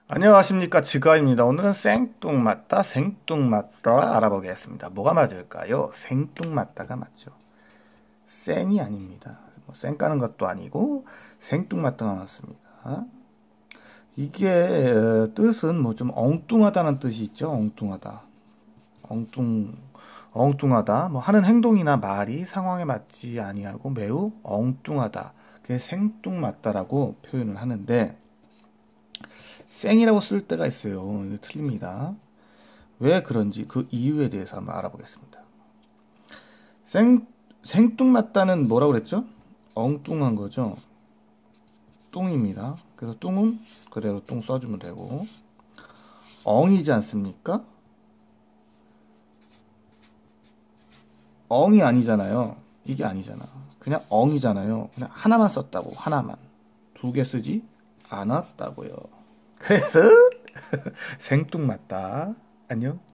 안녕하십니까, 지가입니다. 오늘은 생뚱맞다, 생뚱맞다 알아보겠습니다. 뭐가 맞을까요? 생뚱맞다가 맞죠. 생이 아닙니다. 생 까는 것도 아니고 생뚱맞다가 맞습니다. 이게 뜻은 뭐 좀 엉뚱하다는 뜻이 있죠. 엉뚱하다. 엉뚱하다. 뭐 하는 행동이나 말이 상황에 맞지 아니하고 매우 엉뚱하다. 그게 생뚱맞다라고 표현을 하는데 생이라고 쓸 때가 있어요. 이게 틀립니다. 왜 그런지 그 이유에 대해서 한번 알아보겠습니다. 생, 생뚱맞다는 뭐라고 그랬죠? 엉뚱한 거죠. 뚱입니다. 그래서 뚱은 그대로 뚱 써주면 되고, 엉이지 않습니까? 엉이 아니잖아요. 이게 아니잖아. 그냥 엉이잖아요. 그냥 하나만 썼다고, 하나만. 두 개 쓰지 않았다고요. 그래서 생뚱맞다. 안녕.